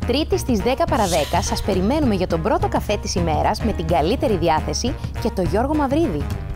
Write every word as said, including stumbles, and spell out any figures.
Τρίτη στις δέκα παρά δέκα σας περιμένουμε για τον πρώτο καφέ της ημέρας με την καλύτερη διάθεση και τον Γιώργο Μαυρίδη.